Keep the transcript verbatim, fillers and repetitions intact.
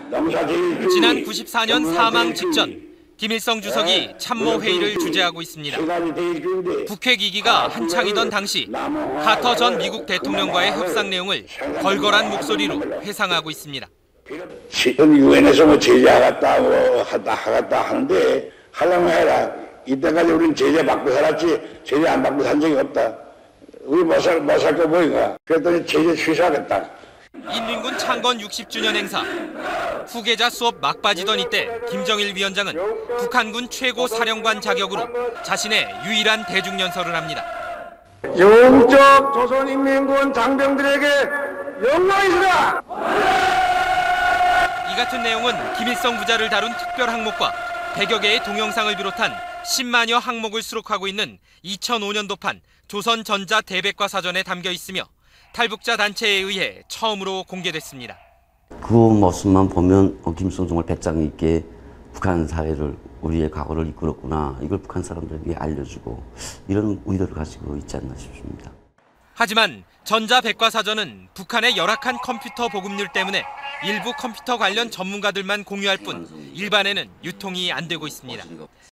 지난 구십사 년 사망 직전 김일성 주석이 참모 회의를 주재하고 있습니다. 북핵 위기가 한창이던 당시 카터 전 미국 대통령과의 협상 내용을 걸걸한 목소리로 회상하고 있습니다. 유엔에서 뭐 제재하겠다 뭐 하다 하겠다 하는데 하려면 해라. 이때까지 우리는 제재 받고 살았지 제재 안 받고 산 적이 없다. 우리 못 살 못 살 거 보인가? 그랬더니 제재 취소하겠다. 인민군 창건 육십 주년 행사. 후계자 수업 막빠지던 이때 김정일 위원장은 북한군 최고 사령관 자격으로 자신의 유일한 대중연설을 합니다. 영적 조선인민군 장병들에게 영광이시다. 이 같은 내용은 김일성 부자를 다룬 특별 항목과 백여 개의 동영상을 비롯한 십만여 항목을 수록하고 있는 이천오 년도판 조선전자 대백과 사전에 담겨 있으며 탈북자 단체에 의해 처음으로 공개됐습니다. 그 모습만 보면 김일성 정말 배짱 있게 북한 사회를 우리의 과거를 이끌었구나. 이걸 북한 사람들에게 알려주고 이런 의도를 가지고 있지 않나 싶습니다. 하지만 전자백과사전은 북한의 열악한 컴퓨터 보급률 때문에 일부 컴퓨터 관련 전문가들만 공유할 뿐 일반에는 유통이 안 되고 있습니다.